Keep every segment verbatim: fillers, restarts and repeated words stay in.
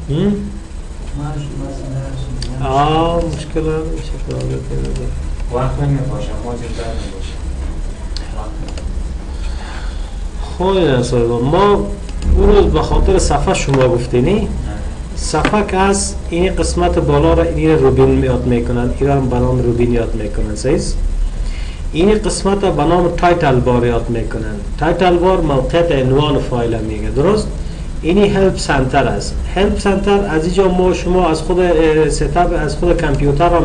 آه مشکل نمیشه که آقا پیدا وقت نمیباشه موجود در نمیباشه. خواهی نصایبا ما اون روز به خاطر صفحه شما گفتینی صفحه که از این قسمت بالا را این روبین میاد میکنن ایران به نام روبین یاد میکنن سیز این قسمت به نام تایتل بار یاد میکنن تایتل بار موقعیت عنوان فایل میگه درست اینی هلپ سنتر است هلپ سنتر از اینجا ما شما از خود ستاپ از خود کامپیوتر هم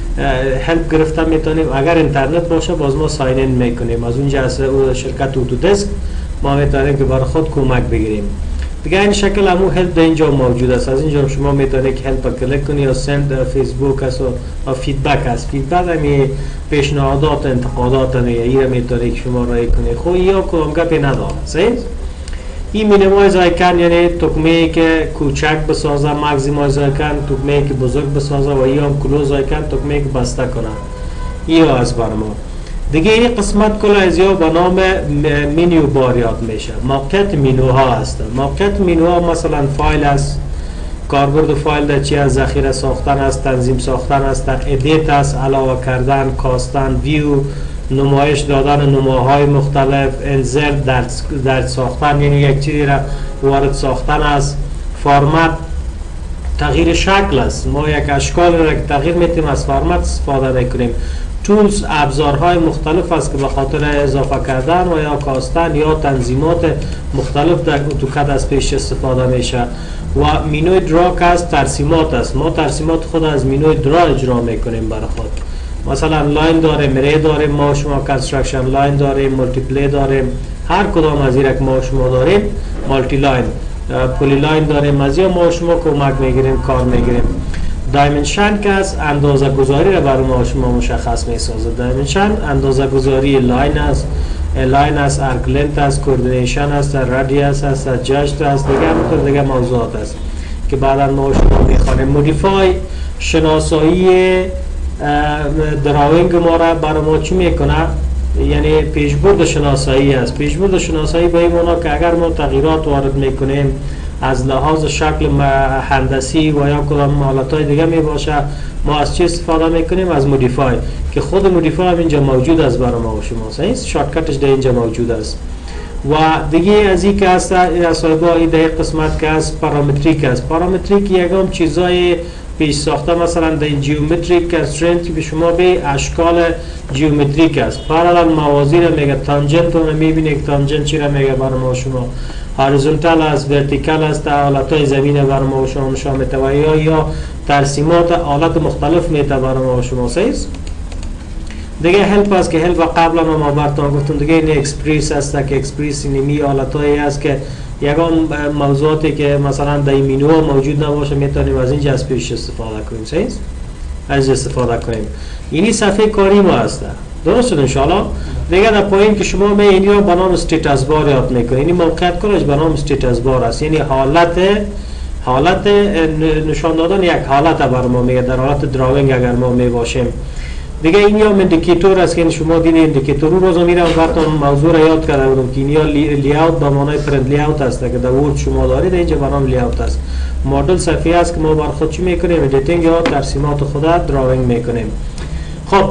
هلپ گرفته میتونیم اگر اینترنت باشه باز ما ساین این میکنیم از اونجا از شرکت اتودسک ما میتونیم که برای خود کمک بگیریم دیگه این شکل همو هلپ در اینجا موجود است از اینجا شما میتونید که هلپ کلیک کنی یا سند فیسبوک است و فیدبک است فیدبک همی پیشنهادات انتقادات همی میتونید که شما رای کنید خب یا کدام گپی نداره صحیح این مینیمایز آیکن یعنی تکمه که کوچک بسازه ماکسیمایز آیکن تکمه که بزرگ بسازه و یا هم کلوز آیکن تکمه که بسته کنه این از بر ما دیگه این قسمت کلا از یا به نام منیو بار یاد میشه موقعیت منوها هست موقعیت منوها مثلا فایل است کاربرد فایل در چی از ذخیره ساختن است تنظیم ساختن است ادیت است علاوه کردن کاستن ویو نمایش دادن نماهای مختلف انزرت در در ساختن یعنی یک چیزی را وارد ساختن است فرمت تغییر شکل است ما یک اشکال را که تغییر میتیم از فرمت استفاده میکنیم تولز ابزارهای مختلف است که به خاطر اضافه کردن و یا کاستن یا تنظیمات مختلف در اتوکد از پیش استفاده میشه و مینوی درا که از ترسیمات است ما ترسیمات خود از مینوی درا اجرا میکنیم برای خود مثلا لاین داریم ری داریم ما شما کانستراکشن لاین داریم مولتی پلی داریم هر کدام از این که ما شما داریم مالتی لاین پولی لاین داریم از یا ما شما کمک میگیریم کار میگیریم دایمنشن که از اندازه گذاری را برای ما شما مشخص میسازه دایمنشن اندازه گذاری لاین است لاین است ارک لنت است کوردینیشن است رادیوس است جاست است دیگه همونطور دیگه موضوعات است که بعدا ما شما میخوانیم مودیفای شناسایی دراوینگ ما را برای ما چی میکنه یعنی پیشبرد شناسایی است پیشبرد شناسایی به این معنا که اگر ما تغییرات وارد میکنیم از لحاظ شکل هندسی و یا کدام حالتهای دیگه می باشه ما از چی استفاده میکنیم از مودیفای که خود مودیفای هم اینجا موجود است برای ما و شما صحیح شارتکتش در اینجا موجود است و دیگه از این که هست اصلا این در قسمت که هست پارامتریک است پارامتریک یکم چیزای پیش ساخته مثلا در این جیومتریک کنسترینت که به شما به اشکال جیومتریک است پارالل موازی را میگه تانجنت رو میبینه که تانجنت چی را میگه برای ما شما هاریزونتال است ورتیکال است حالتهای زمین برای ما شما نشان میده یا یا ترسیمات حالت مختلف میده برای ما شما سیز دیگه هلپ است که هلپ قبلا ما براتون گفتم دیگه این اکسپریس است که اکسپریس اینمی حالتایی است که یگان موضوعاتی که مثلا در مینو موجود نباشه میتونیم از اینجا از پیش استفاده کنیم سیز از استفاده کنیم اینی صفحه کاری ما هست درست شد انشاءالله دیگه در پایین که شما می اینی رو به نام استیتس بار یاد میکنید اینی موقعیت کنش به نام استیتس بار است یعنی حالت حالت نشان دادن یک حالت بر ما میگه در حالت دراوینگ اگر ما می باشیم دیگه این هم اندیکیتور است که شما دیدید اندیکیتور رو رو میرم براتون موضوع را یاد کرده بودم که اینیا لیاوت به معنای پرنت لیاوت است که در ورد شما دارید اینجا به نام لیاوت است مدل صفحه است که ما بر خود چی میکنیم ادیتینگ یا ترسیمات خود دراوینگ میکنیم خب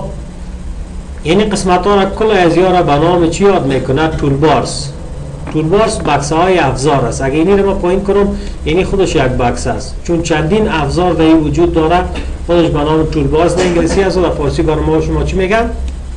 این قسمت ها را کل از یا به نام چی یاد میکنه تول بارز تول بارز بکس های افزار است اگه اینی رو ما پایین کنم اینی خودش یک بکس است چون چندین افزار در این وجود داره خودش به نام تول بارز در انگلیسی است و در فارسی برای ما شما چی میگن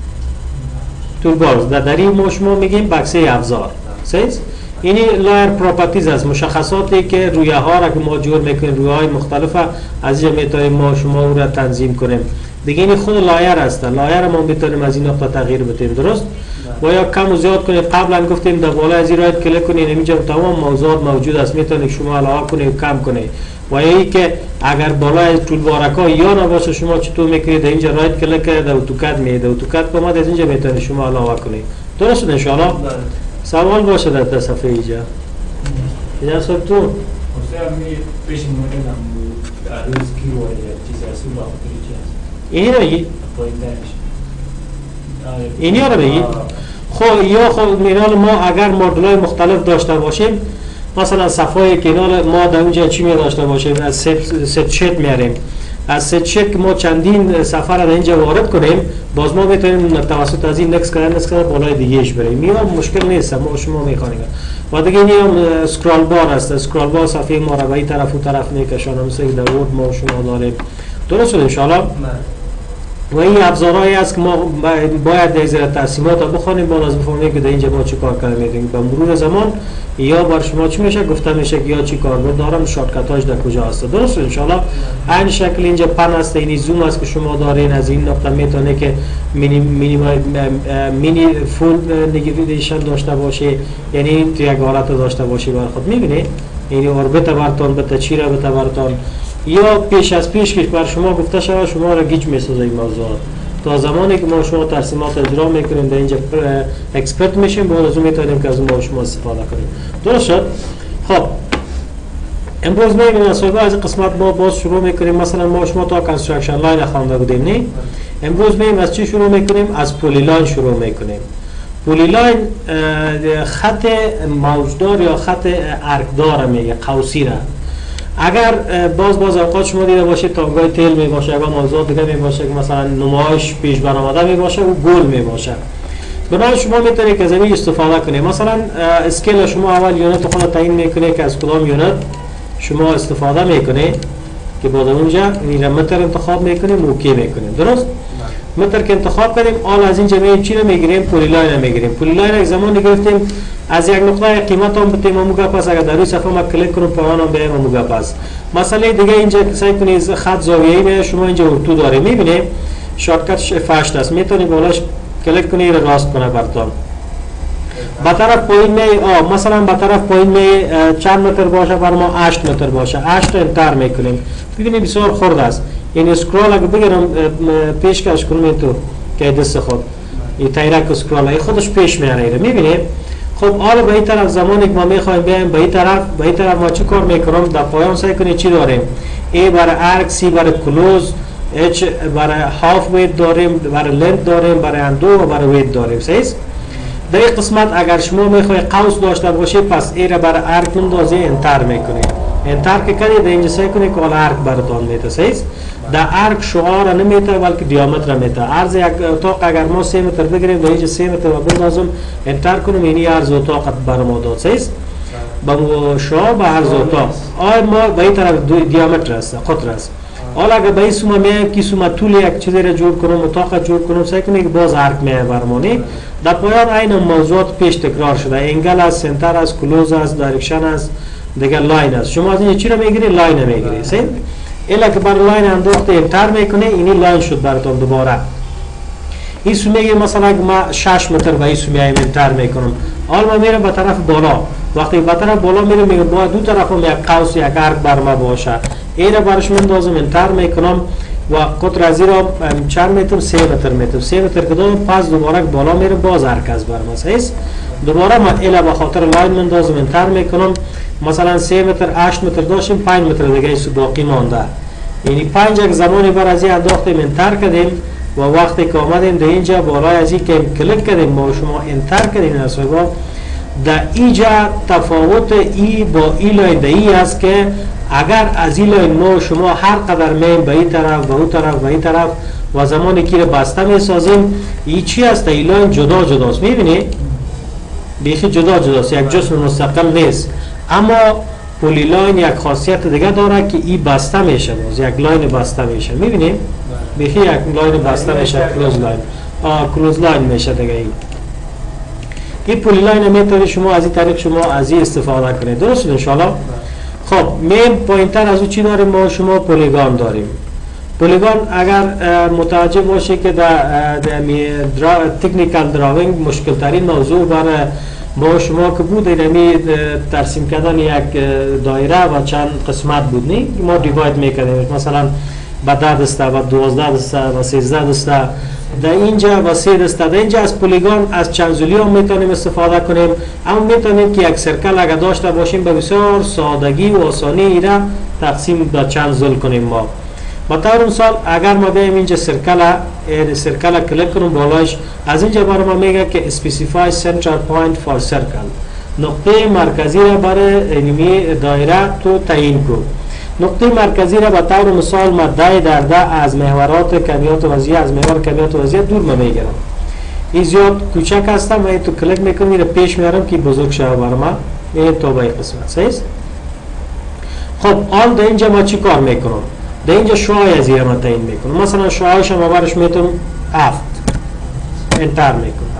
تول بارز در دری ما شما میگیم بکسه افزار سیز اینی لایر پراپرتیز است مشخصاتی که رویه ها را که ما جور میکنیم رویه های مختلفه از اینجا میتونیم ما شما او را تنظیم کنیم دیگه این خود لایر است لایر ما میتونیم از این نقطه تغییر بدیم درست و یا کم و زیاد کنید قبلا گفتیم در بالا از این رایت کلیک کنید اینجا تمام موضوعات موجود است میتونید شما علاوه کنید کم کنید و یا ای که اگر بالای طول بارکا یا نباشه شما چطور میکنید اینجا رایت کلیک کرد در اتوکد میده اتوکد که اومد از اینجا میتونید شما علاوه کنید درست شد ان شاء الله سوال باشه در صفحه اینجا اینجا صاحب تو استاد می پیش مدل هم روز کی و چیز اصول با اینی رو بگی؟ اینی رو بگی؟ خب یا خب مینال ما اگر مدل‌های مختلف داشته باشیم مثلا صفای کنار ما در اونجا چی می داشته باشیم؟ از ست, ست شیت میاریم. از ست شیت که ما چندین سفر در اینجا وارد کنیم، باز ما میتونیم توسط از این نکس کردن نکس کردن بالای دیگهش بریم. میام مشکل نیست، ما شما میخوانیم. و دیگه این هم سکرال بار است. اسکرال بار صفحه ما را به این طرف و طرف میکشانه، مثل در ورد ما شما داریم. درست شد ان شاء الله. و این ابزارهایی است که ما باید در زیر تقسیمات را بخوانیم، باز از بفهمیم که در اینجا ما چی کار کردیم. به مرور زمان یا بر شما چی میشه گفته میشه که یا چی کار بود دارم، شارتکاتاش در کجا هست. درست ان شاء الله. این شکل اینجا پن است، این زوم است که شما دارین، از این نقطه میتونه که مینی مینی مینی فول نگیویشن داشته باشه، یعنی تو یک حالت داشته باشه بر خود میبینید. یعنی اوربیت برتون به تچیره به برتون یا پیش از پیش که بر شما گفته شود شما را گیج میسازه این موضوعات. تا زمانی که ما شما ترسیمات اجرا میکنیم در اینجا اکسپرت میشیم، بعد از اون میتونیم که از اون شما استفاده کنیم. درست شد؟ خب امروز میگیم از از قسمت ما باز شروع میکنیم. مثلا ما شما تا کانستراکشن لاین خوانده بودیم نه؟ امروز میگیم از چی شروع میکنیم؟ از پولی لاین شروع میکنیم. پولی لاین خط موجدار یا خط ارکدار میگه، قوسی را. اگر باز باز اوقات شما دیده باشید تانگای تیل می باشه، اگر موضوع دیگه می باشه که مثلا نمایش پیش برآمده می باشه و گل می باشه، بنابراین شما میتونید که از این استفاده کنید. مثلا اسکیل شما اول یونت خود تعیین میکنید که از کدام یونت شما استفاده میکنید که بعد اونجا این متر انتخاب میکنیم و اوکی میکنیم. درست؟ متر که انتخاب کردیم آل از اینجا میگیم چی رو میگیریم؟ پولی لاین میگیریم. پولی لاین یک زمانی گرفتیم از یک نقطه قیمت هم بتیم موگا پس، اگر در روی صفحه ما کلیک کنیم پایان هم بیایم موگا پس. مسئله دیگه اینجا سعی کنید خط زاویه‌ای می شما اینجا ارتو داره میبینید شارتکتش فشت است، میتونید بالاش کلیک کنید راست کنه براتون. با طرف پایین می آ مثلا با طرف پایین می چند متر باشه بر ما هشت متر باشه، هشت انتر میکنیم. ببینید بسیار خرد است. این اسکرول اگه بگیرم پیشکش کنم تو که دست خود این تایرک اسکرول ای خودش پیش میاره میبینید. خب حالا به این طرف زمانی که ما میخوایم بیایم به این طرف به این طرف ما چی کار میکنم؟ در پایان سعی کنید چی داریم؟ ای برای ارک، سی برای کلوز، اچ برای هاف ویت داریم، برای لنت داریم، برای اندو و برای ویت داریم. صحیح؟ در این قسمت اگر شما میخواید قوس داشته باشید پس ای را برای ارک اندازی انتر میکنید. انتر که کنید اینجا سعی کنید که حالا ارک براتون میته. صحیح؟ در ارک شعار نمیته بلکه دیامتر میته. عرض یک اتاق اگر ما سه متر بگیریم در اینجا سه متر و بندازم انتر کنم یعنی عرض اتاق بر ما داد. صحیح؟ با شعار به عرض اتاق آی ما به این طرف دیامتر است، قطر است. حالا اگر به این سومه میایم که سومه طول یک چیزی را جور کنم، اتاق جور کنم، سعی کنید که باز ارک میایه برمانی. در پایان این موضوعات پیش تکرار شده. انگل است، سنتر است، کلوز است، دایرکشن است، دیگه لاین است. شما از این چی رو میگیری؟ لاین میگیری. صحیح؟ الا که بر لاین انداخته انتر میکنه اینی لاین شد براتون دوباره. این سو میگه مثلا اگه ما شش متر به این سو میایم انتر میکنم، حالا ما میرم به طرف بالا. وقتی به طرف بالا میرم میگم باید دو طرف هم یک قوس یک ارک بر ما باشه. این را برش مندازم انتر میکنم و قطر از این را چند متر؟ سه متر میتم. سه متر که دارم پس دوباره بالا میرم باز ارک از بر ما. صحیح؟ دوباره ما الا به خاطر لاین مندازم انتر میکنم. مثلا سه متر هشت متر داشتیم، پنج متر دیگه ایسو باقی مانده. یعنی پنج یک زمانی بر از این انداختیم انتر کردیم و وقتی که آمدیم در اینجا بالای از این که کلیک کردیم ما شما انتر کردیم اصلا در اینجا تفاوت ای با ای لاین در ای است که اگر از این لاین ما شما هر قدر میم به این طرف به اون طرف به این طرف و زمانی که بسته می سازیم این چی است؟ این لاین جدا جداست. میبینید؟ بیخی جدا جداست، یک جسم مستقل نیست. اما پولی لاین یک خاصیت دیگه داره که این بسته میشه، باز یک لاین بسته میشه. میبینید؟ بیخی یک لاین بسته میشه، کلوز لاین. آه کلوز لاین میشه دیگه. این این پولی لاین میتونید شما از این طریق شما از این استفاده کنید. درست ان شاء الله. خب مین پوینتر از اون چی داریم؟ ما شما پولیگان داریم. پولیگان اگر متوجه باشه که در تکنیکال دراوینگ مشکل ترین موضوع برای ما شما که بود اینمی ترسیم کردن یک دایره و چند قسمت بود نی ما دیواید میکنیم، مثلا با ده دسته و دوازده دسته و سیزده دسته در اینجا و سه دسته. در اینجا از پولیگان از چند زولی هم میتونیم استفاده کنیم، اما میتونیم که یک سرکل اگر داشته باشیم به بسیار سادگی و آسانی ایره تقسیم به چند زول کنیم. ما با طور مثال اگر ما بیایم اینجا سرکل سرکل کلیک کنیم بالایش از اینجا برای ما میگه که specify center point for circle. نقطه مرکزی را برای اینمی دایره تو تعیین کو. نقطه مرکزی را به طور مثال ما ده در ده از محورات کمیات وضعیه از محور کمیات وضعیه دور ما میگیرم. این زیاد کوچک هستم، من تو کلیک میکنم میره پیش میارم که بزرگ شده بر ما. این تو به قسمت صحیح. خب آن در اینجا ما چی کار میکنم؟ در اینجا شعاع از ما تعیین میکنم. مثلا شعاعش ما برش میتونم هفت انتر میکنم.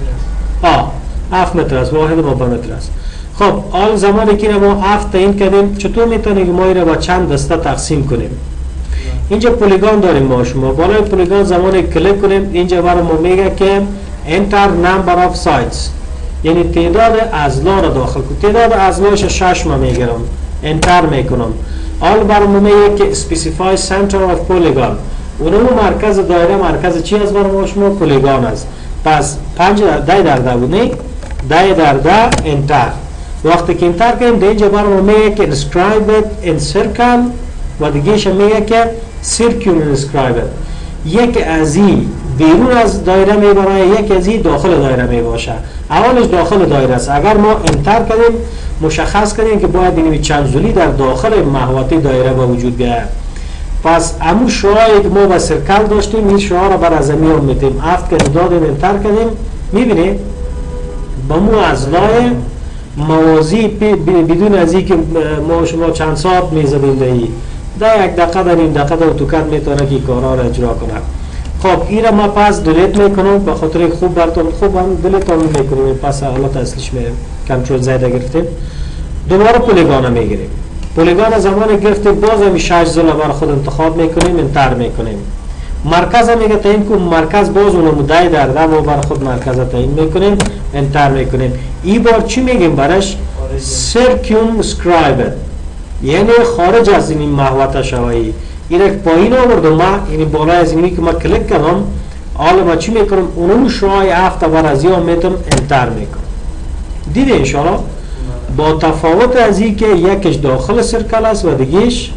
آه هفت متر است، واحد مبا متر است. خب آن زمانی که ما هفت تعیین کردیم چطور میتونیم ما را با چند دسته تقسیم کنیم؟ اینجا پلیگان داریم ما شما. بالای پلیگان زمانی کلیک کنیم اینجا برای ما میگه که enter number of sites، یعنی تعداد اضلاع را داخل کنم. تعداد اضلاعش شش ما میگیرم، انتر میکنم. آل برای ما میگه که specify center of polygon، اونمو مرکز دایره مرکز چی از برای ما شما؟ پلیگان است. پس پنج ده در ده بود نه؟ ده در ده انتر. وقتی که انتر کنیم در اینجا برای ما میگه که inscribe it in circle و دیگهش میگه که circular inscribe it. یک از این بیرون از دایره میبره، یک از این داخل دایره میباشه. اولش داخل دایره است. اگر ما انتر کردیم مشخص کردیم که باید این چند زولی در داخل محوطه دایره با وجود بیاید. پس امو شعاعی که ما با سرکل داشتیم این شعاع را بر از زمین میتیم افت که دادیم انتر کردیم میبینید با مو اضلاع موازی بدون از این که ما شما چند ساعت میزدیم دهی ده یک دقیقه در این دقیقه در اتوکد میتونه که کارها را اجرا کنه. خب این را ما پس دلیت میکنم به خاطر خوب براتون خوب هم دلیت هم میکنیم. پس حالت اصلیش می کنترل زیاده گرفتیم دوباره پلیگان میگیریم. پلیگان زمان گرفتیم باز هم شش زل برای خود انتخاب میکنیم انتر میکنیم. مرکز میگه تعیین کنیم، مرکز باز اونم ده در ده ما برای خود مرکز تعیین میکنیم انتر میکنیم. این بار چی میگیم برش؟ circumscribe، یعنی خارج از این محوطه شوایی. این یک پایین آوردم ما، یعنی بالای از اینی که ما کلیک کردم حالا ما چی میکنم؟ اونم شعاع هفت بر از یا میتونم انتر میکنم. دیده انشاءالله با تفاوت از این که یکش داخل سرکل است و دیگهش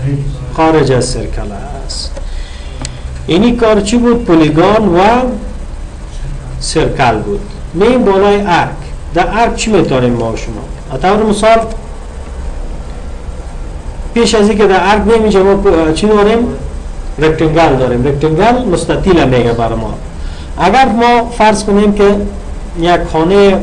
خارج از سرکل است. اینی کار چی بود؟ پلیگان و سرکل بود. میم بالای ارک. در ارک چی میتونیم ما شما؟ طور مثال پیش از اینکه در ارک میم اینجا ما چی داریم؟ رکتنگل داریم. رکتنگل مستطیل میگه برای ما. اگر ما فرض کنیم که یک خانه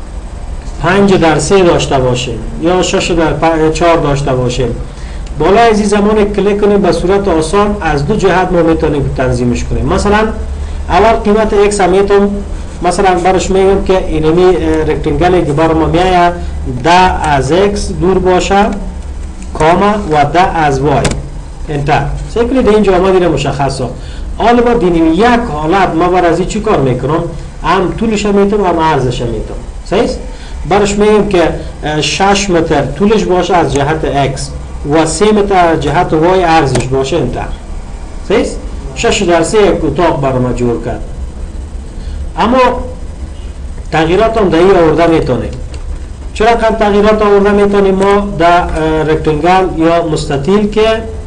پنج در سه داشته باشیم یا شش در چهار داشته باشیم، بالای از این زمان کلیک کنیم به صورت آسان از دو جهت ما میتونیم تنظیمش کنیم. مثلا اول قیمت ایکس میتونم مثلا برش میگم که اینمی رکتنگلی که برای ما میایه ده از ایکس دور باشه کاما و ده از وای انتر. سیکلی ده اینجا ما دیره مشخصه. حالا با دینیم یک حالت ما بر از این چی کار میکنم؟ هم طولش میتونم هم عرضش میتونم. صحیح؟ برش میگم که شش متر طولش باشه از جهت ایکس و سه متر جهت وای عرضش باشه انتر. صحیح؟ شش در سه یک اتاق برای ما جور کرد. اما تغییرات هم در این آورده میتونیم. چرا کم تغییرات آورده میتونیم ما در رکتنگل یا مستطیل که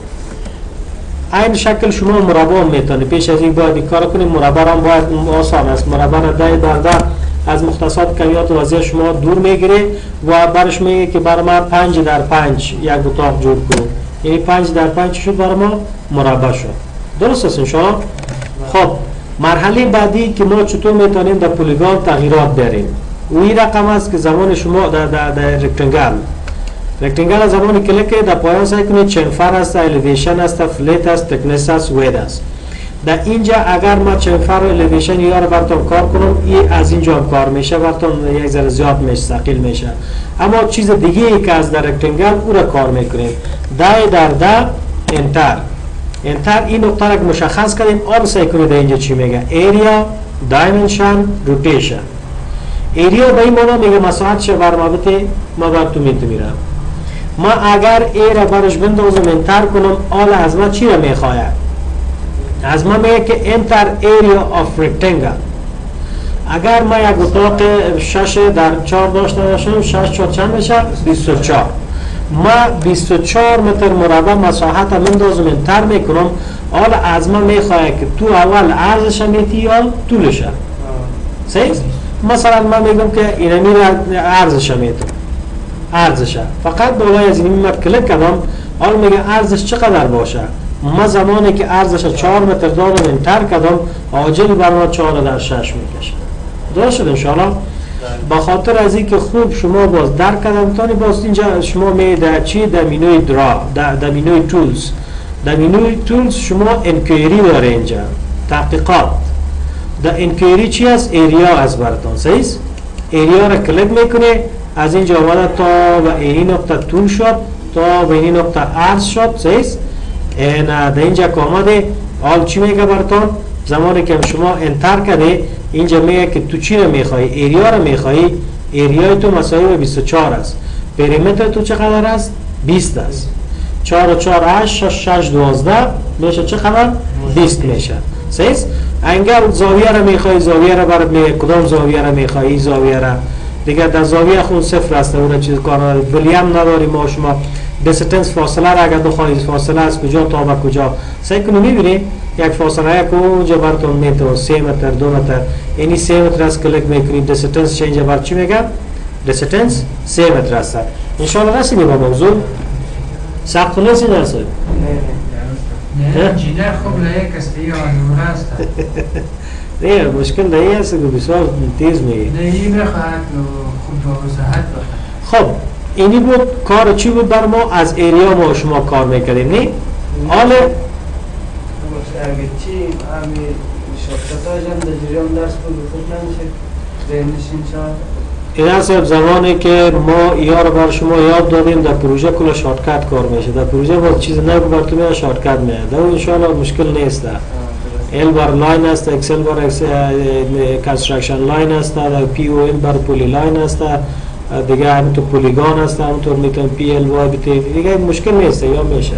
این شکل شما مربع میتونید. پیش از این باید این کار کنیم. مربع هم باید آسان است. مربع ده در ده از مختصات کمیات وضعیه شما دور میگیره و برش میگه که برای ما پنج در پنج یک اتاق جور کنیم. یعنی پنج در پنج شد برای ما مربع شد. درست است انشاءالله؟ خب مرحله بعدی که ما چطور میتونیم در پلیگان تغییرات بیاریم و این رقم است که زمان شما در در در رکتنگل رکتنگل زمان کلیک در پایان سعی کنید چنفر است، الیویشن است، فلیت است، تکنس است، وید است. در اینجا اگر ما چنفر و الیویشن یا رو براتون کار کنم این از اینجا هم کار میشه براتون یک ذره زیاد میشه ثقیل میشه. اما چیز دیگه ای که از در رکتنگل او را کار میکنیم ده در ده انتر. انتر این نقطه را مشخص کردیم. آن سعی کنید اینجا چی میگه؟ ایریا، دایمنشن، روتیشن. ایریا به این معنی میگه مساحت شه بر مابطه ما بر تو میتو میرم. ما اگر ای را برش بندازم انتر کنم آل از ما چی را میخواید؟ از ما میگه که انتر ایریا آف رکتنگل. اگر ما یک اتاق شش در چهار داشته باشم شش چهار چند میشه؟ بیست و چهار. ما بیست و چهار متر مربع مساحت مندازم انتر میکنم حالا از ما میخواه که تو اول عرضش میتی یا طولش. صحیح؟ مثلا من میگم که اینمی را ارزش میتونم ارزشه فقط بالای از این من کلیک کردم حال میگه ارزش چقدر باشه ما زمانی که ارزش چهار متر دادم انتر کردم عاجل بر ما چهار در شش میکشه درست شد انشاءالله با خاطر از این که خوب شما باز درک کردم تانی باز اینجا شما می در چی در مینوی درا در, در مینوی تولز در مینوی تولز شما انکویری داره اینجا تحقیقات در انکویری چی هست ایریا از براتون صحیح ایریا را کلیک میکنه از اینجا آمده تا و این نقطه طول شد تا و این نقطه عرض شد صحیح این در اینجا که آمده حال چی میگه براتون زمانی که شما انتر کرده اینجا میگه که تو چی رو میخوایی ایریا رو میخوایی ایریای تو مساوی بیست و چهار است پریمتر تو چقدر است بیست است چهار و چهار هشت شش دوازده میشه چقدر بیست میشه صحیح اگر زاویه رو میخوایی زاویه رو برات میگه کدام زاویه رو میخوایی زاویه رو دیگه در زاویه خود صفر است اون چیز کار نداری ولی هم نداریم ما شما دیستنس فاصله را اگر بخواید فاصله از کجا تا به کجا سعی کنید میبینید یک فاصله یک اونجا براتون میتونه سه متر دو متر یعنی سه متر است کلیک میکنید دیستنس چینج بر چی میگه دیستنس سه متر است ان شاء الله رسیدیم به موضوع سخت کنه سی درصد نه جینا خوب لایق است یا نور است نه مشکل نه است که بسیار تیز میگه نه این بخواد خوب و صحت خب اینی بود کار چی بود بر ما از ایریا ما شما کار میکردیم نه حالا اگه چی همین شرکت‌ها جمع در جریان درس بود خوب نمیشه ذهنش انشاء این است زمانی که ما یا رو بر شما یاد دادیم در پروژه کلا شارتکت کار میشه در پروژه باز چیز نه براتون میاد شارتکت میاد در ان شاء الله مشکل نیست ال بر لاین است اکسل بر کانستراکشن لاین است در پی او ال بر پولی لاین است دیگه همینطور پولیگان است همینطور میتون پی ال وای بیتی دیگه مشکل نیست یا میشه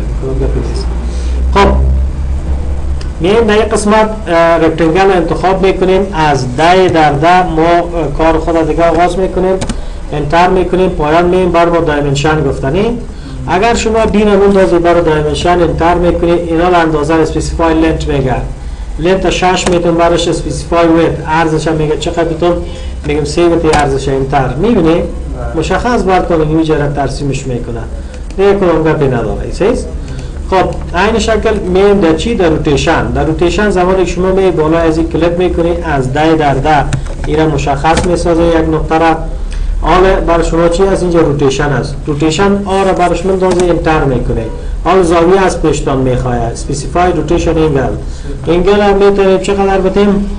خب میایم در یک قسمت رکتنگل انتخاب میکنیم از ده در ده ما کار خود دیگه آغاز میکنیم انتر میکنیم پایان میایم بر ما دایمنشن گفتنیم اگر شما بین اندازه بر دایمنشن انتر میکنید اینا اندازه اسپسیفای لنت میگه لنت شش میتون برش اسپسیفای ویت ارزش میگه چقدر بیتون میگم سه ویت ارزش انتر میبینی مشخص باید کنید اینجا ترسیمش میکنه دیگه کدام گپی نداره صحیح خب این شکل میایم در چی در روتیشن در روتیشن زمانی که شما می بالا از این کلیک میکنید از ده در ده این مشخص میسازه یک نقطه را حالا برای شما چی از اینجا روتیشن است روتیشن آ را برای شما اندازه انتر میکنه حالا زاویه از پیشتان میخواه اسپسیفای روتیشن انگل انگل هم میتونیم چقدر بتیم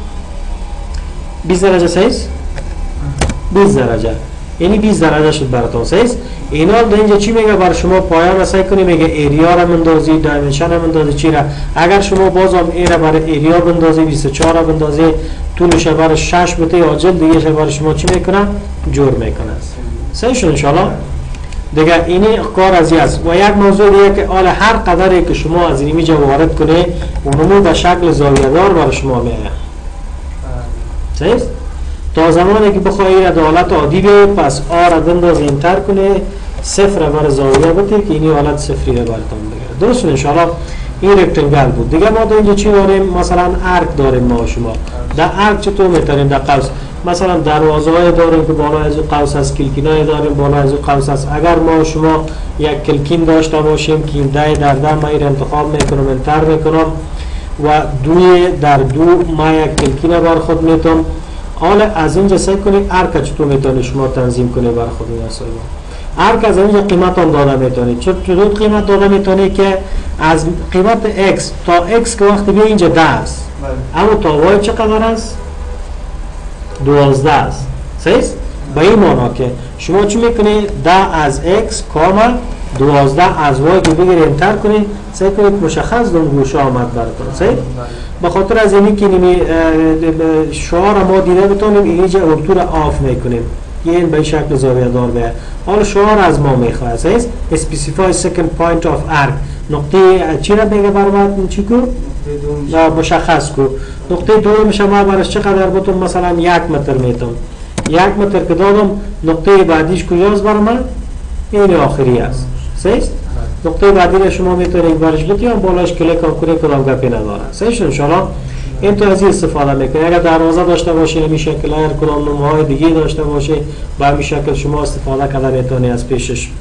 بیست درجه سیز بیست درجه یعنی بیست درجه شد براتون سیز اینا در اینجا چی میگه برای شما پایان را سعی کنی میگه ایریا را مندازی دایمنشن را مندازی چی را اگر شما بازم ای را برای ایریا بندازی بیست و چهار را بندازی طولش برای شش بته عاجل دیگه شما برای شما چی میکنه جور میکنه صحیح شد انشاءالله دیگه اینی کار از است و یک موضوع دیگه که حالا هر قدری که شما از این اینجا وارد کنه اونمو به شکل زاویه دار برای شما میاد صحیح تا زمانی که بخوایی را حالت عادی بیه پس آ را بنداز انتر کنه صفر بر زاویه بده که اینی حالت صفری را براتون بگیره درست انشاءالله این رکتنگل بود دیگه ما در اینجا چی داریم مثلا ارک داریم ما شما در ارک چطور میتونیم در قوس مثلا دروازه های داریم که بالا از قوس هست کلکین های داریم بالا از قوس هست اگر ما شما یک کلکین داشته باشیم که این ده در ده ما این انتخاب میکنم انتر میکنم و دوی در دو ما یک کلکین بر خود میتونم حالا از اینجا سعی کنید ارک چطور میتونید شما تنظیم کنید بر خود میاسایید ارک از اینجا قیمت هم داده میتونید چطور قیمت داده میتونید که از قیمت x تا x که وقتی بیا اینجا ده است اما تا y چقدر است؟ دوازده است صحیح؟ با این معنا که شما چی میکنید؟ ده از x کاما دوازده از y که بگیر انتر کنید سعی کنید مشخص دون گوشه آمد براتون صحیح؟ به خاطر از اینی که نمی شعار ما دیده بتونیم اینجا ارتو را آف میکنیم این به شکل زاویه دار به حالا شعار از ما میخواه صحیح؟ specify second point of arc نقطه چی را میگه برات چی کو؟ مشخص کو نقطه دوم شما برش چقدر بتون مثلا یک متر میتون یک متر که دادم نقطه بعدیش کجاست برای من؟ این آخری است صحیح؟ نقطه بعدی را شما میتونید برش بتیم بالاش کلیک کنید کدام گپی نداره صحیح شد انشاءالله این تو از این استفاده میکنی. اگر دروازه داشته باشه این شکل، هر کدام نمونه دیگه داشته باشه با همین شکل شما استفاده کرده میتونی از پیشش.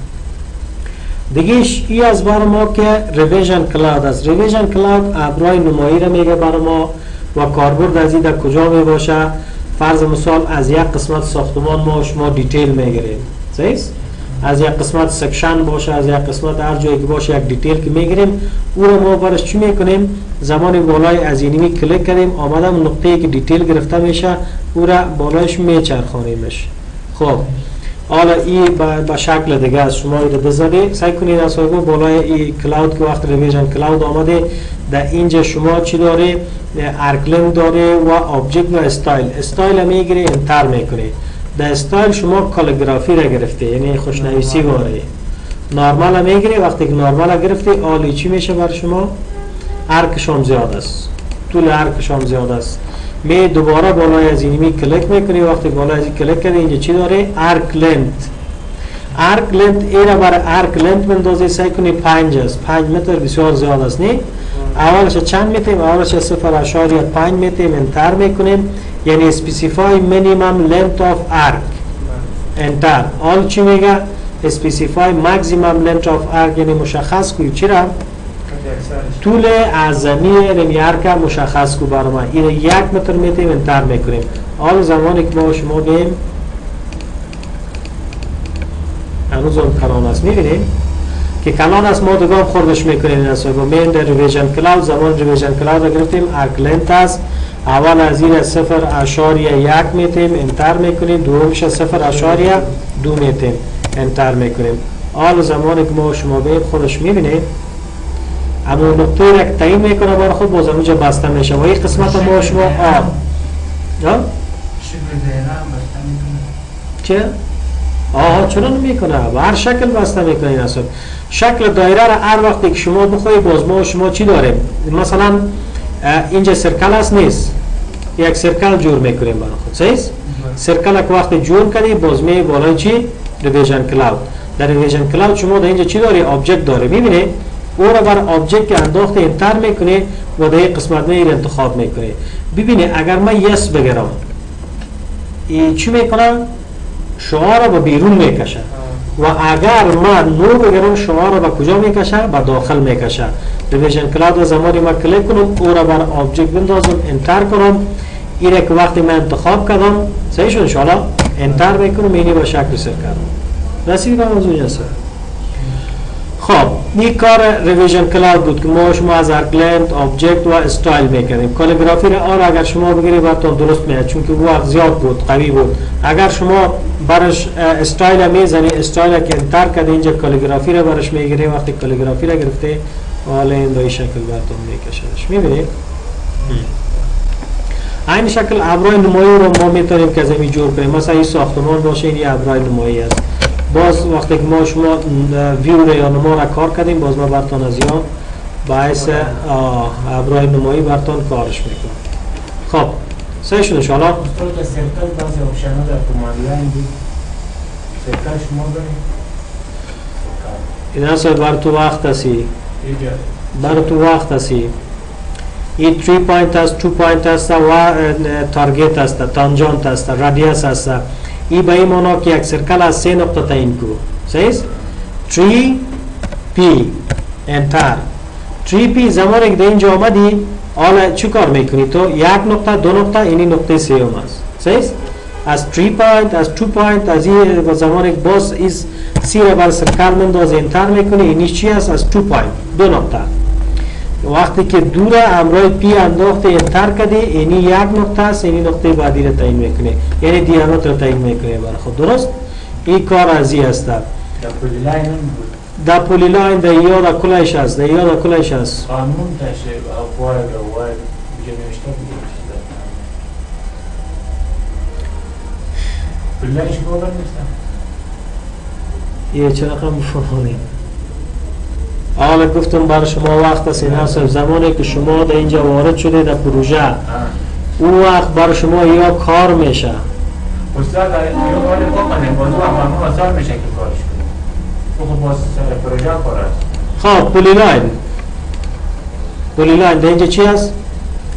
دیگهش ای از بر ما که ریویژن کلاود است. ریویژن کلاود ابرای نمایی را میگه بر ما و کاربرد از این در کجا می باشه. فرض مثال از یک قسمت ساختمان ما شما دیتیل میگیریم، صحیح؟ از یک قسمت سکشن باشه، از یک قسمت هر جایی که باشه یک دیتیل که میگیریم، او رو ما برش چی میکنیم؟ زمان بالای از اینمی کلیک کردیم آمدم نقطه‌ای که دیتیل گرفته میشه او را بالایش میچرخانیمش. خب حالا این با شکل دیگه از شما ایده بذاری سعی کنید از سایگو بالای این کلاود که وقت ریویژن کلاود آمده در اینجا شما چی داره؟ ارکلن داره و آبجکت و استایل. استایل میگیری انتر میکنی. در استایل شما کالیگرافی را گرفته یعنی خوشنویسی واره. نارمال میگیری، وقتی که نارمال گرفتی آلی چی میشه بر شما؟ ارکش هم زیاد است، طول ارکش هم زیاد است. می دوباره بالای از اینمی کلیک میکنی، وقتی بالای از این کلیک کردی اینجا چی داره؟ ارک لنت. ارک لنت ایرا برای ارک لنت بندازی سعی کنی پنج است. پنج متر بسیار زیاد است نه؟ اولش چند میتیم؟ اولش صفر اشاریه پنج میتیم انتر میکنیم یعنی اسپسیفای مینیمم لنت آف ارک انتر. آل چی میگه؟ اسپسیفای ماکسیمم لنت آف ارک یعنی مشخص کنی چی را؟ طول اعظمی رمی ارک مشخص کو برای ما. این یک متر میتیم انتر میکنیم. آل زمانی که ما شما بیم هنوز اون کلان است میبینیم که کلان است ما دوگام خوردش میکنیم. با مین در ریویژن کلاود زمان ریویژن کلاود را گرفتیم ارک لنت است. اول از این صفر اشاریه یک میتیم انتر میکنیم، دومش صفر اشاریه دو میتیم انتر میکنیم. آل زمانی که ما شما بیم خودش میبینیم اما نقطه را که تعیین میکنه برای خود باز اونجا بسته میشه و این قسمت ما شما آب شکل دایره هم بسته میکنه. چه؟ آه چرا نمیکنه؟ و هر شکل بسته میکنه این اصلا. شکل دایره را هر وقتی که شما بخوایی باز ما شما چی داریم؟ مثلا اینجا سرکل است نیست، یک سرکل جور میکنیم برای خود، صحیح؟ سرکل که وقتی جور کردی باز می بالای چی؟ ریویژن کلاود. در ریویژن کلاود شما در اینجا چی داری؟ آبجکت داره. میبینی؟ او را بر آبجکت که انداخته انتر میکنه و در این قسمت می انتخاب میکنه. ببینی اگر من یس بگیرم این چی میکنه؟ شعار را به بیرون میکشه و اگر من نو بگیرم شعار را به کجا میکشه؟ به داخل میکشه. ریویژن کلاود زمانی من کلیک کنم او را بر آبجکت بندازم انتر کنم این که وقتی من انتخاب کردم صحیح شد انشاءالله انتر میکنم اینی با شکل سر کردم. رسید به موضوع جنسه. خب این کار ریویژن کلاود بود که ما شما از ارکلنت آبجکت و استایل میکنیم. کالیگرافی را آر اگر شما بگیری براتون درست میاد چون که وقت زیاد بود قوی بود. اگر شما برش استایل میزنی استایل که انتر کرده اینجا کالیگرافی را برش میگیری وقتی کالیگرافی را گرفته حالا این به شکل براتون میکشدش. میبینید این شکل ابرای نمایی رو ما میتونیم که زمین جور کنیم. مثلا این ساختمان باشه این ابرای نمایی است. باز وقتی که ما شما ویو را یا نما را کار کردیم باز ما براتون از یا باعث ابرای نمایی براتون کارش میکنم. خب صحیح شد انشاءالله. استاد در سرکل بعضی آپشن‌ها در کماند لاین بود. سرکل شما داریم؟ این اصلا بر تو وقت هستی بر تو وقت هستی این تری پوینت است، دو پوینت است و تارگت است، تانجانت است، رادیوس است. این به این مانا که یک سرکل از سه نقطه تعیین کو. صحیح؟ تری پی انتر. تری پی زمانی که در اینجا آمدی حالا چی کار میکنی تو؟ یک نقطه، دو نقطه، اینی نقطه سیوم است. صحیح؟ از تری پوینت، از دو پوینت، از این زمانی که باز از سی را بر سرکل مندازی انتر میکنی اینی چی است؟ از دو پوینت، دو نقطه. وقتی که دور امرای پی انداخته انتر کردی اینی یک نقطه است، اینی نقطه بعدی را تعیین میکنه یعنی دیانت را تعیین میکنه برای خود. درست؟ این کار ازی است. در پولی لاین هم بود. در پولی لاین در یاد کلایش است، در یاد کلایش است. قانون تشه اقوال و واید بجا نوشته بودیم پولی لاینش بابر نیستم یه چرا هم بفهمونیم. حالا گفتم برای شما وقت است این هست زمانی که شما در اینجا وارد شده در پروژه اون وقت برای شما یا کار میشه استاد یا کار بکنیم باز وقت همون آسان میشه که کارش کنیم خب باز پروژه کار است. خب پولی لاین پولی لاین در اینجا چی هست؟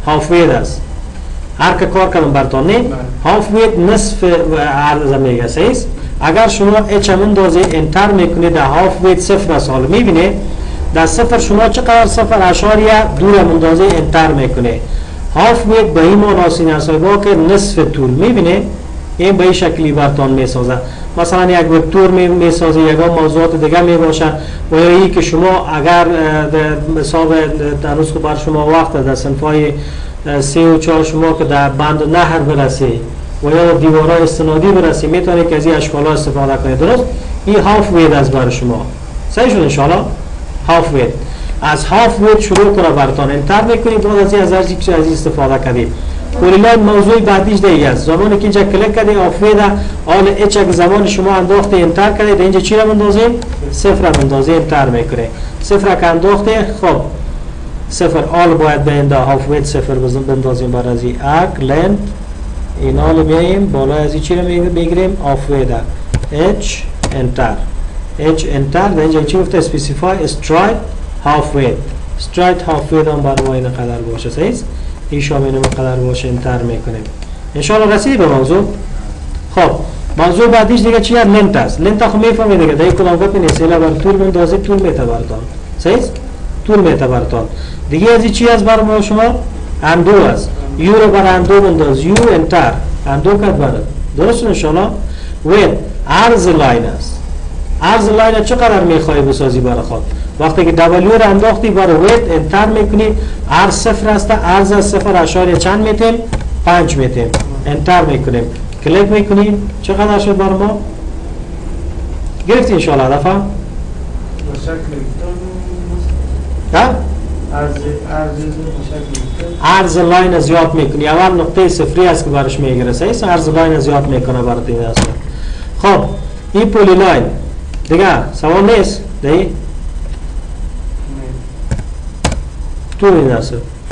هاف وید است. هر که کار کردم برتان نه هاف وید نصف عرض میگه سیز. اگر شما اچ هم اندازه انتر میکنید در هاف وید صفر است. حالا میبینه در صفر شما چقدر صفر اشاریه دور هم اندازه انتر میکنه. هاف وید به این مناسین است که نصف طول میبینه این به این شکلی برتان میسازه. مثلا یک وکتور میسازه یک موضوعات دیگه میباشه و یا ای که شما اگر مثال تنوز که بر شما وقت در صنفای سه و چهار شما که در بند نهر برسی و یا دیوارای استنادی برسی میتونید که از این اشکال ها استفاده کنید. درست؟ این هاف وید از بر شما صحیح شد انشاءالله. هاف وید از هاف وید شروع کنه برتان انتر میکنید بعد از این از هر چیز از استفاده کنید. پولیلاین موضوع بعدیش دیگه است. زمانی که اینجا کلیک کردی هاف وید آل اچ که زمان شما انداخته انتر کردید اینجا چی را اندازیم؟ صفر را اندازیم انتر میکنه. صفر که انداخته خب صفر آل باید به انده هاف وید صفر بندازیم بر از این اک لنت این آل میاییم بالا از این چی را میگیریم هاف وید اچ انتر اچ انتر در اینجا چی گفته اسپسیفای استراید هاف وید استراید هاف وید هم بر ما این قدر باشه سیز این شامل قدر باشه انتر میکنیم. انشاءالله رسیدی به موضوع. خب موضوع بعدیش دیگه چیه؟ لنت است. لنت خب میفهمید دیگه در کدام گپ نیست الا بر طول بندازید طول میتبرتان سیز طول میتبرتان دیگه از این چی از بر ما شما اندو است. یو رو بر اندو بنداز یو انتر اندو کد برد درست انشاءالله. وید عرض لاین است. عرض لاین چقدر میخوای بسازی برای خود وقتی که دبلیو رو انداختی برای وید انتر میکنی عرض صفر است. عرض از صفر اشاری چند میتیم؟ پنج میتیم انتر میکنیم کلیک میکنیم چقدر شد برای ما؟ گرفتی انشاءالله دفعه؟ عرض لاین زیاد میکنی اول نقطه صفری است که برش میگیره سیست عرض لاین زیاد میکنه برای این است. خب این پولی لاین دیگه سوال نیست دیگه تو این است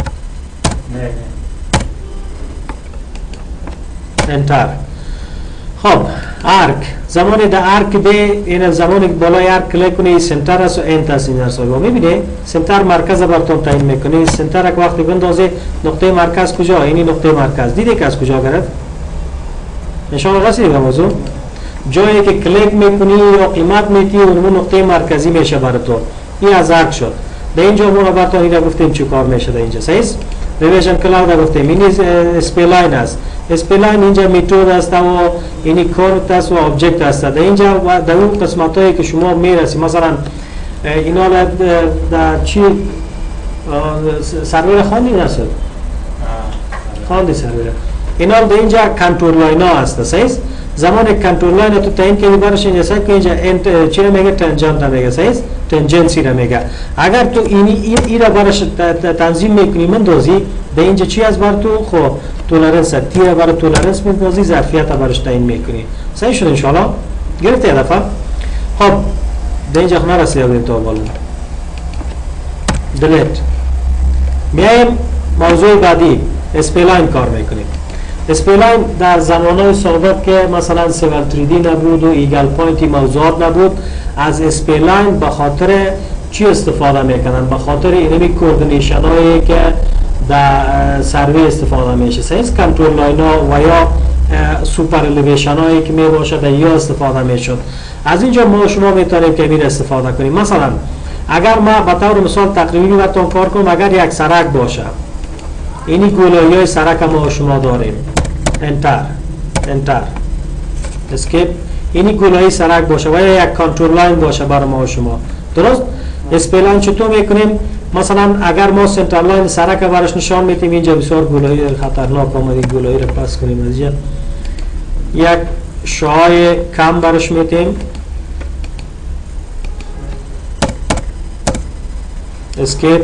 انتر. خب ارک زمانی در ارک ده این زمانی که بالای ارک کلیک کنی سنتر است و انت است این است و میبینی سنتر مرکز براتون تعیین میکنی. سنتر یک وقتی بندازه نقطه مرکز کجا؟ اینی نقطه مرکز دیدی که از کجا گرفت؟ انشاءالله رسیدی به موضوع. جایی که کلیک میکنی یا قیمت میتی اون نقطه مرکزی میشه براتون. این از ارک شد. در اینجا ما براتون این گفتیم چی کار میشه در اینجا سیز ریویژن کلاود گفتیم این اسپلاین است. اسپلاین اینجا میتود است و اینی کارت است و ابجکت است. در اینجا در اون قسمت هایی که شما میرسی مثلا اینا در چی سرور خواندی نسل خواندی سرور اینا در اینجا کنترل لاین ها است سیز زمان کنترل لاین تو تعیین کنی برش اینجا سعی که اینجا انت چی رو میگه تنجنت میگه سیز تنجنسی رو میگه. اگر تو اینی ای را برش تنظیم میکنی مندازی به اینجا چی از بر تو خب تولرنس تیر برای تولرنس میندازی ظرفیت برش تعیین میکنی. صحیح شد انشاءالله گرفتی یه دفعه. خب در اینجا خونه رسیدیم تا بالا دلیت میایم موضوع بعدی اسپلاین کار میکنیم. اسپلاین در زمانهای سابق که مثلا سیول تری دی نبود و ایگل پوینتی موضوعات نبود از اسپلاین به خاطر چی استفاده میکنن؟ به خاطر اینمی کوردینیشن هایی که در سروی استفاده میشه سیز کنترل لاین ها و یا سوپر الیویشن هایی که می باشه در یا استفاده میشد. از اینجا ما شما میتونیم که میر استفاده کنیم. مثلا اگر ما به طور مثال تقریبی براتون کار کنم اگر یک سرک باشه اینی گولایی های سرک ما شما داریم انتر انتر اسکیپ اینی گولایی سرک باشه و یا یک کنترل لاین باشه برای ما شما درست. اسپلاین چطور میکنیم؟ مثلا اگر ما سنتر لاین سرک برش نشان میتیم اینجا بسیار گولایی خطرناک آمده گولایی رو پس کنیم از اینجا یک شعای کم برش میتیم اسکیپ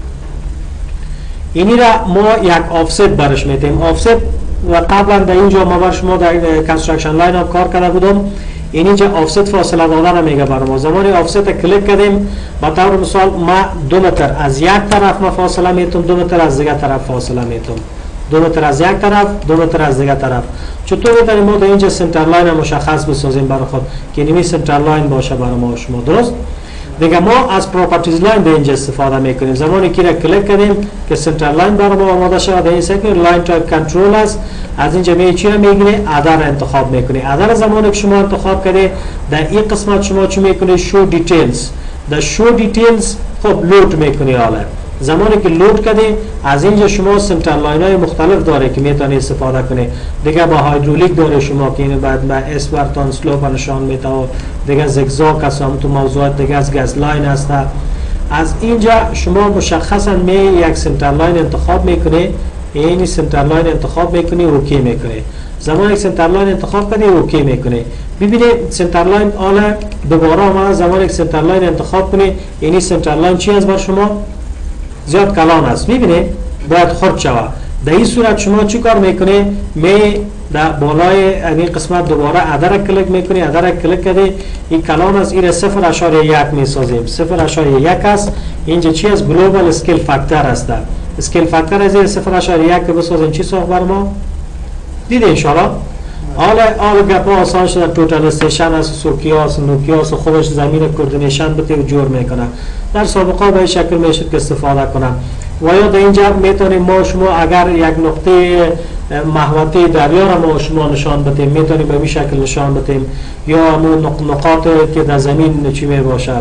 اینی را ما یک آفست برش میتیم. آفست و قبلا در اینجا ما بر شما در کنسترکشن لاین هم کار کرده بودم اینجا آفست فاصله دادن میگه برای ما. زمانی آفست کلیک کردیم با طور مثال ما دو متر از یک طرف ما فاصله میتونم دو متر از دیگه طرف فاصله میتونم دو متر از یک طرف دو متر از دیگه طرف. چطور میتونیم ما در اینجا سنتر لاین مشخص بسازیم برای خود که اینی سنتر لاین باشه برای ما شما درست. دیگه ما از پراپرتیز لاین به اینجا استفاده میکنیم. زمانی که را کلیک کردیم که سنتر لاین برای ما آماده شود، در این سکر لاین تایپ کنترل است. از اینجا می چی را میگیره؟ ادر را انتخاب میکنی. ادر زمانی که شما انتخاب کرده در این قسمت شما چی میکنی؟ شو دیتیلز. در شو دیتیلز خب لود میکنی. حالا زمانی که لود کردی از اینجا شما سنتر لاین های مختلف داره که میتونی استفاده کنی. دیگه با هایدرولیک داره شما که اینو بعد با اسپارتان سلوپ نشان میده و دیگه زگزاگ است. هم تو موضوعات دیگه از گاز لاین هست. از اینجا شما مشخصا می یک سنتر لاین انتخاب میکنی. این سنتر لاین انتخاب میکنی و اوکی میکنی. زمانی که سنتر لاین انتخاب کنی اوکی میکنی. ببینید سنتر لاین حالا دوباره اومده. زمانی که سنتر لاین انتخاب کنی اینی سنتر لاین چی است بر شما؟ زیاد کلان است. میبینید باید خرد شود. در این صورت شما چی کار میکنی؟ می در بالای این قسمت دوباره ادر کلیک میکنی. ادر کلیک کردی این کلان است. این صفر اشاره یک میسازیم. صفر اشاره یک است. اینجا چی است؟ گلوبال اسکیل فاکتور است. اسکیل فاکتور از این صفر اشاره یک بسازیم چی ساخت بر ما؟ دیده انشاءالله. حالا حالا گپا آسان شده. توتال استیشن است، سوکیاس، نوکیاس و خودش زمین کوردینیشن بده و جور میکنه. در سابقه به این شکل میشد که استفاده کنم. و یا در اینجا میتونیم ما شما اگر یک نقطه محوطه دریا را ما شما نشان بدیم میتونیم به این شکل نشان بدیم. یا همون نقاط که در زمین چی می باشد،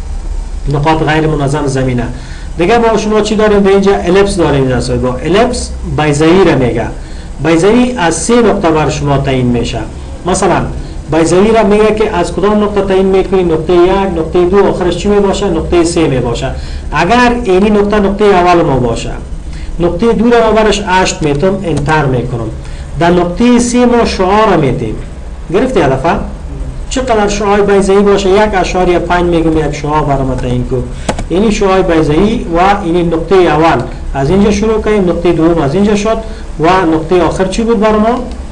نقاط غیر منظم زمینه. دیگه ما شما چی داریم؟ به اینجا الیپس داریم. این با الیپس بیضایی را میگه. بیضایی از سه نقطه بر شما تعیین میشه. مثلا بیضایی را میگه که از کدام نقطه تعیین میکنی؟ نقطه یک، نقطه دو، آخرش چی می باشه؟ نقطه سه می باشه. اگر اینی نقطه نقطه اول ما باشه، نقطه دو را برش هشت میتم انتر میکنم. در نقطه سه ما شعاع را میتیم. گرفتی هدفه؟ چقدر شعاع بیضایی باشه؟ یک اشاریه پنج میگم یک شعاع برام تعیین کو. اینی شعاع بیضایی و اینی نقطه اول از اینجا شروع کنیم، نقطه دوم از اینجا شد و نقطه آخر چی بود برام؟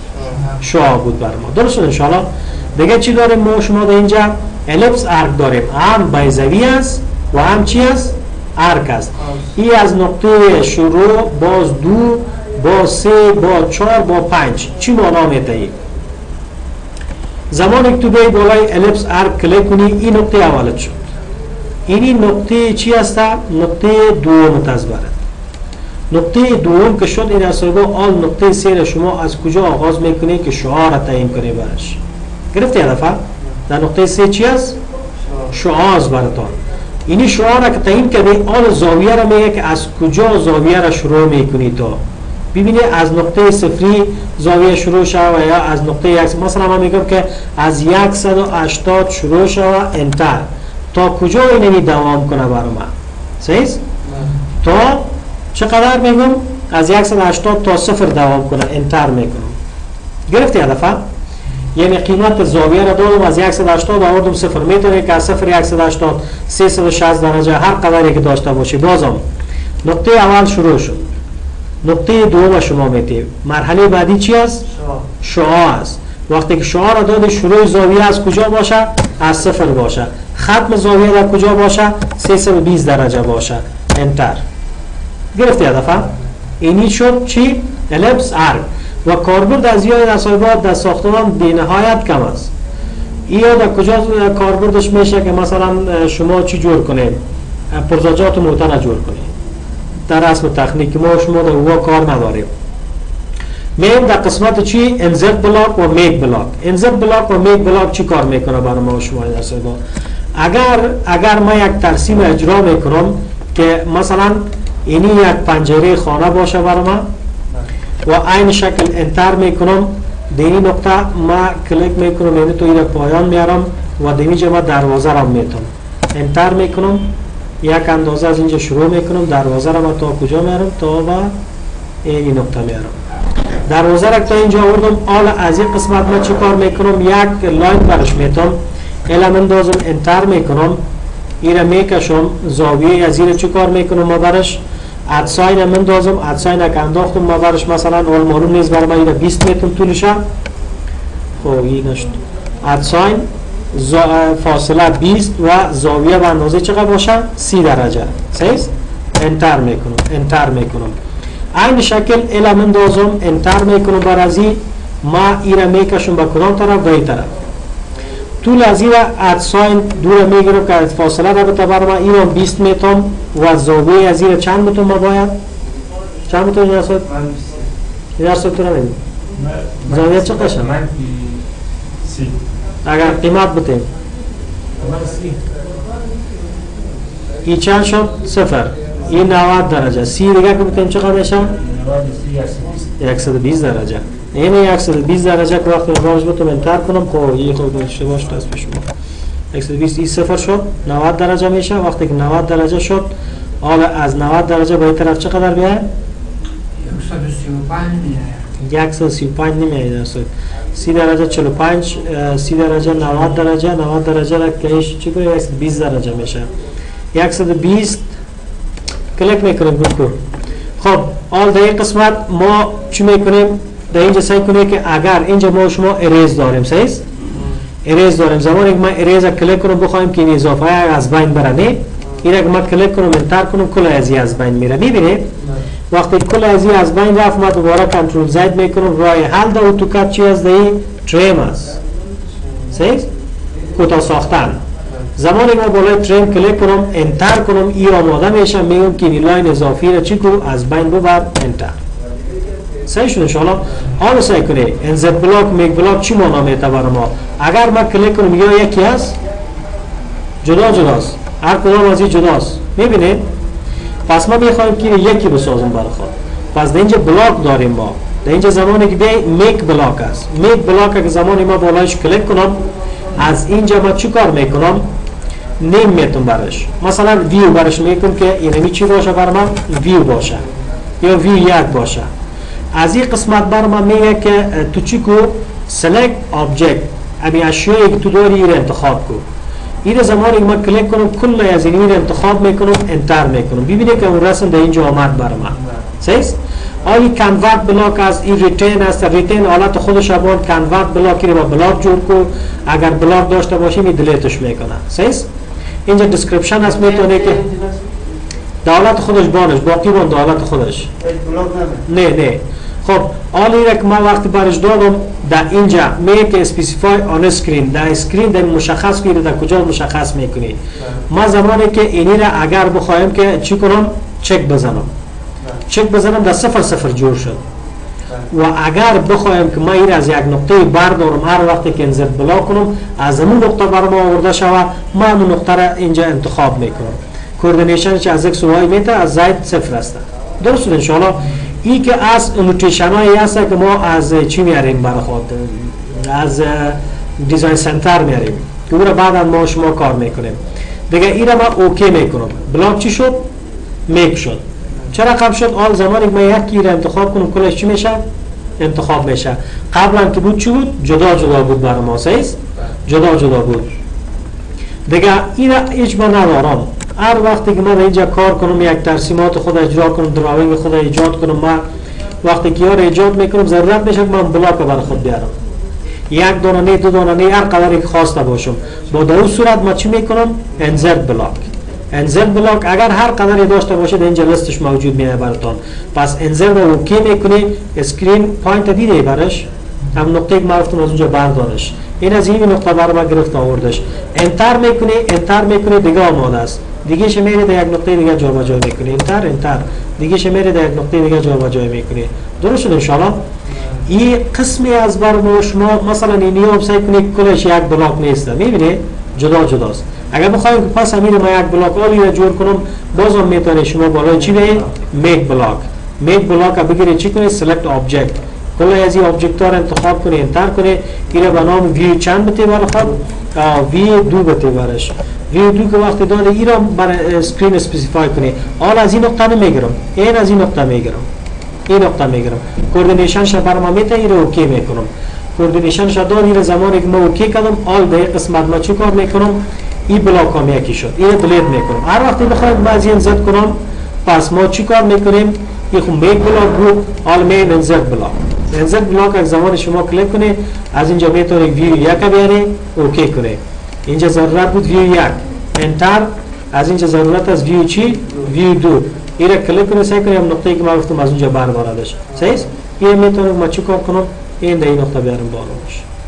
شعاع بود برام. درست ان شاء الله. دیگه چی داریم ما شما در اینجا؟ الیپس ارک داریم. هم بیضایی است و هم چی است؟ ارک است. این از نقطه شروع باز دو، با سه، با چهار، با پنج چی معنا میده؟ زمانی که تو به بالای الیپس ارک کلیک کنی این نقطه اولت شد. اینی نقطه چی است؟ نقطه دوم تزبره. نقطه دوم که شد این اصلا آل نقطه سه شما از کجا آغاز میکنی که شعاع را تعیین کنی برش. گرفتی هدفه؟ در نقطه سه چی است؟ شعاع است براتان. اینی شعاع را که تعیین کردی آل زاویه را میگه که از کجا زاویه را شروع میکنی تو. ببینید از نقطه صفری زاویه شروع شود و یا از نقطه یک. مثلا من میگم که از صد و هشتاد شروع شود انتر تا کجا اینی دوام کنه برای من. صحیح؟ تا چقدر میگم؟ از صد و هشتاد تا صفر دوام کنه انتر میکنم. گرفتی هدفه؟ یعنی قیمت زاویه را دادم از صد و هشتاد آوردم صفر. میتونه که از صفر صد و هشتاد سیصد و شصت درجه هر قدری که داشته باشی. بازم نقطه اول شروع شد. نقطه دوم شما میتیم. مرحله بعدی چی است؟ شعاع است. وقتی که شعاع را داده شروع زاویه از کجا باشه؟ از صفر باشه. ختم زاویه در کجا باشه؟ سیصد و بیست درجه باشه. انتر. گرفتی هدفه؟ اینی شد چی؟ الیپس ارک. و کاربرد از یاد اصابات در ساختمان بی نهایت کم است. این در کجا کاربردش میشه که مثلا شما چی جور کنید؟ پرزاجات موتر جور کنید. در رسم تکنیک ما شما در او کار نداریم. میم در قسمت چی؟ انزد بلاک و میک بلاک. انزد بلاک و میک بلاک چی کار میکنه برای ما شما در سایبان؟ اگر اگر ما یک ترسیم اجرا میکنم که مثلا اینی یک پنجره خانه باشه برای ما و این شکل انتر میکنم، دینی نقطه ما کلیک میکنم، یعنی تو این پایان میارم و دیمی ما دروازه را میتونم انتر میکنم. یک اندازه از اینجا شروع میکنم، دروازه را ما تا کجا میارم؟ تا با این نقطه میارم. دروازه را تا اینجا آوردم. حالا از این قسمت ما چی کار میکنم؟ یک لاین برش میتونم، الان دازم انتر میکنم، این را میکشم، زاویه از این چی کار میکنم ما برش؟ ادساین من دازم، ادساین که انداختم ما برش مثلا اول معلوم نیست برای ما این بیست میتون طولشه. خب این نشد. ادساین فاصله بیست و زاویه به اندازه چقدر باشه؟ سی درجه. صحیح؟ انتر میکنم، انتر میکنم. این شکل الا من دازم انتر میکنم بر از این ما این را میکشم به کدام طرف؟ به این طرف. طول از این ادساین دور میگیرم که فاصله را بتا برما این رو بیست میتون و زاویه از این چند میتون ما باید؟ چند میتون این ارساد؟ این ارساد تو نمیدیم زاویه چه قشن؟ من سی اگر قیمت بتیم من سی این چند شد؟ صفر این نود درجه سی دیگه که بتیم چقدر میشه؟ صد و بیست درجه این صد و بیست درجه که وقتی باش بتوم انتر کنم خب یه خود داشته باش دست پیش ما صد و بیست این صفر شد نود درجه میشه وقتی که نود درجه شد حالا از نود درجه به این طرف چقدر بیاید؟ صد و سی و پنج نمیاد سی درجه چهل و پنج سی درجه نود درجه نود درجه را کهش چی کنید صد و بیست درجه میشه صد و بیست کلیک میکنیم گوش خب حال در این قسمت ما چی میکنیم در اینجا سعی کنیم که اگر اینجا ما شما اریز داریم صحیح است اریز داریم زمانی که ما اریز کلیک کنم بخوایم که این اضافه از بین بره نه این اگه ما کلیک کنم انتر کنم کل ازی از بین میره میبینید وقتی کل ازی از بین رفت ما دوباره کنترل زد میکنم رای حل در اتوکاد چی از دهی تریم است صحیح کوتاه ساختن زمانی که ما بالای تریم کلیک کنم انتر کنم این آماده میشه میگم که این لاین اضافی را چی کو از بین ببر انتر صحیح شد انشاءالله حالا سعی کنه انزد بلاک میک بلاک چی معنا میته برای ما اگر ما کلیک کنم یا یکی هست جدا جداست هر کدام از این جداست میبینید پس ما میخوایم که یکی بسازم برای خود پس در اینجا بلاک داریم ما در اینجا زمانی که بیای میک بلاک است میک بلاک که زمانی ما بالایش کلیک کنم از اینجا ما چی کار میکنم نیم میتون برش مثلا ویو برش میکنم که اینمی چی باشه برای من ویو باشه یا ویو یک باشه از این قسمت بر ما میگه که تو چی کو سلکت آبجکت امی اشیایی که تو داری این انتخاب کو این زمانی که ما کلیک کنم کل از این انتخاب میکنم انتر میکنم ببینید که اون رسم در اینجا آمد بر من صحیح آلی کنورت بلاک از این ریتین است ریتین حالت خودش آبان کنورت بلاکی رو با بلاک جور کو اگر بلاک داشته باشی می دلیتش میکنه صحیح اینجا دیسکریپشن است میتونه که دولت خودش بانش باقی بان دولت خودش نه نه خب آلی را که ما وقتی برش دادم در اینجا میگه که اسپیسیفای آن اسکرین در اسکرین در مشخص کنید در کجا مشخص میکنید ما زمانی که اینی را اگر بخوایم که چی کنم چک بزنم چک بزنم در صفر صفر جور شد و اگر بخوایم که ما این از یک نقطه بردارم هر وقتی که انزل بلا کنم از اون نقطه برام آورده شود ما اون نقطه را اینجا انتخاب میکنم کوردینیشن چه از اکس و وای میته از زید صفر است درست ان شاء الله این که از نوتیشن هایی هست که ما از چی میاریم برای خود از دیزاین سنتر میاریم که او را بعدا ما شما کار میکنیم دیگه این را ما اوکی میکنم بلاک چی شد میک شد چرا قبل شد آل زمانی که ما یکی را انتخاب کنم کلش چی میشه انتخاب میشه قبلا که بود چی بود جدا جدا بود برای ما سیست جدا جدا بود دیگه این را هیچ ما ندارم هر وقتی که من اینجا کار کنم یک ترسیمات خود اجرا کنم دراوینگ خود ایجاد کنم من وقتی که یار ایجاد میکنم ضرورت میشه که من بلاک برای خود بیارم یک دانه نه دو دانه نه هر قدری که خواسته باشم با در اون صورت ما چی میکنم انزرت بلاک انزرت بلاک اگر هر قدری داشته باشه اینجا لیستش موجود میاد براتون پس انزرت رو اوکی میکنی اسکرین پوینت دیده برش هم نقطه که معرفتون از اونجا بردارش این از این نقطه برای ما گرفت آوردش انتر میکنی انتر میکنی دیگه آماده است دیگه شمیره در یک نقطه دیگه جابجا میکنی انتر انتر دیگه شمیره در یک نقطه دیگه جابجا میکنی درست شد ان شاء الله این قسمی از برنامه شما مثلا این نیام سعی کنید کلش یک بلاک نیست میبینید جدا جداست اگر بخوایم که پس همین ما یک بلاک آلی را جور کنم بازم میتونه شما بالای چی بگید میک بلاک میک بلاک بگیرید چی کنید سلکت آبجکت کل از این آبجکت ها را انتخاب کنید انتر کنید این را به نام ویو چند بته برای خود ویو دو بته برش ویو دو که وقتی داده این را برای اسکرین اسپسیفای کنید حالا از این نقطه نمیگیرم این از این نقطه میگیرم این نقطه میگیرم کوردینیشن شو برام میته این رو اوکی میکنم کوردینیشن شو داد این زمانی که ما اوکی کردم آل به قسمت ما چی کار میکنم این بلاک هم یکی شد این دلیت میکنم هر وقتی بخواید ما از این زد کنم پس ما چی کار میکنیم این خون میک بلاک بود آل مین انزرت بلاک انزرت بلاک از زمان شما کلیک کنید از اینجا میتونید ویو یک بیاری اوکی کنید اینجا ضرورت بود ویو یک انتر از اینجا ضرورت از ویو چی ویو دو این را کلیک کنید سعی کنید نقطه‌ای که ما گفتم از اونجا برداردش صحیح این میتونم ما چی کار کنم این در این نقطه بیارم بالا باشه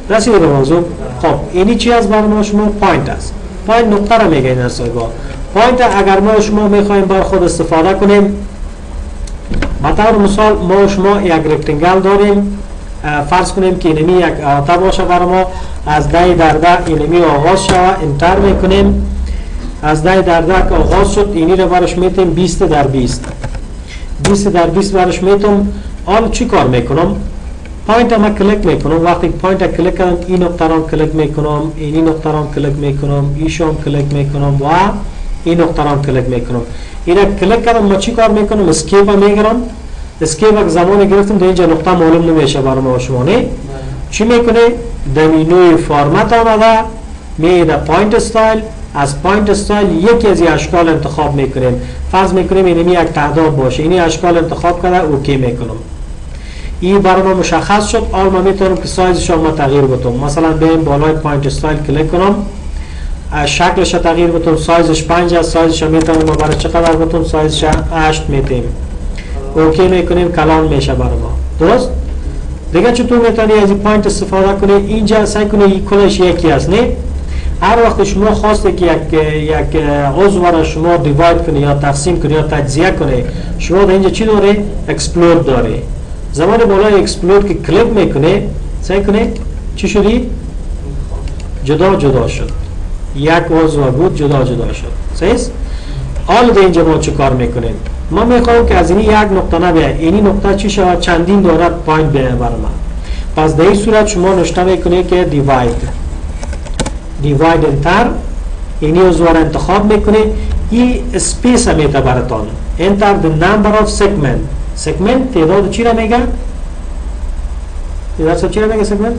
رسیده به موضوع. خب اینی چی از برای ما شما؟ پوینت است. پوینت نقطه را میگه این ارسایگاه. پوینت اگر ما شما میخوایم بر خود استفاده کنیم، مثلا مثال ما شما یک رکتنگل داریم، فرض کنیم که اینمی یک احاطه باشه برای ما، از ده در ده اینمی آغاز شود، انتر میکنیم، از ده در ده که آغاز شد اینی رو برش میتیم بیست در بیست، بیست در بیست برش میتیم. آن چی کار میکنم؟ پوینت ما کلیک میکنم. وقتی پوینت کلیک کردم این نقطه را کلیک میکنم، اینی نقطه را کلیک میکنم، ایشون کلیک میکنم و این نقطه را کلیک میکنم. اینا کلیک کردم ما چی کار میکنم؟ اسکیپ میگیرم. اسکیپ زمانی گرفتم در اینجا نقطه معلوم نمیشه برای ما شما. نه چی میکنه؟ در مینوی فرمت آمده میده پوینت استایل. از پوینت استایل یکی از این اشکال انتخاب میکنیم. فرض میکنیم اینمی یک تعداد باشه، اینی اشکال انتخاب کرده اوکی میکنم. این برای ما مشخص شد. آل ما میتونم که سایزش ما تغییر بدم. مثلا بریم بالای پوینت استایل کلیک کنم، شکلش تغییر بدم، سایزش پنج است، سایزش میتونم ما برای چقدر بدم؟ سایزش هشت میتیم. اوکی میکنیم، کلان میشه برای ما. درست؟ دیگه چطور میتونی از این پوینت استفاده کنی؟ اینجا سعی کنی این کلش یکی است. نه هر وقت شما خواسته که یک یک عضو را شما دیواید کنی یا تقسیم کنی یا تجزیه کنی، شما در اینجا چی داره؟ اکسپلود داره. زمان بالای اکسپلود که کلیک میکنه سعی کنه چی شدی؟ جدا جدا شد. یک عضو بود جدا جدا شد. صحیح؟ حالا در اینجا ما چه کار میکنیم؟ ما میخوایم که از اینی یک نقطه نبیه، اینی نقطه چی شود؟ چندین دارد پوینت بیه برای ما. پس در این صورت شما نوشته میکنه که دیواید دیواید انتر، اینی عضو را انتخاب میکنه. این اسپیس میته براتان. انتر the number of segment. سگمنت تعداد چی را میگه؟ تعداد چی را میگه سگمنت؟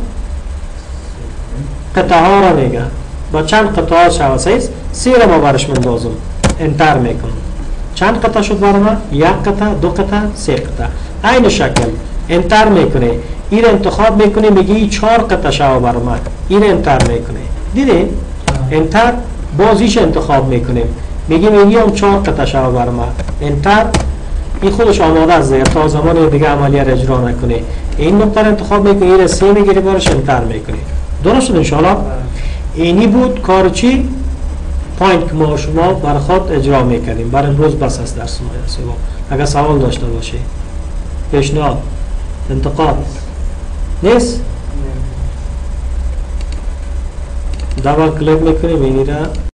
قطعه ها را میگه. با چند قطعه شود؟ سیز سی را ما برش مندازم، انتر میکنم. چند قطعه شد برای ما؟ یک قطعه، دو قطعه، سه قطعه. این شکل انتر میکنه. این انتخاب میکنه، میگه این چهار قطعه شود برای ما، این انتر میکنه. دیدین؟ انتر بازیش انتخاب میکنیم، میگیم این هم چهار قطعه شود برای ما، انتر. این خودش آماده است دیگه، تا زمان دیگه عملیه را اجرا نکنه. این نقطه را انتخاب میکنه، این سه میگیری برش انتر میکنه. درست شد انشاءالله؟ اینی بود کار چی؟ پوینت که ما شما برای خود اجرا میکنیم. برای امروز بس است درس ما. اگر سوال داشته باشه، پیشنهاد، انتقاد نیست؟ دبل کلیک میکنیم اینی را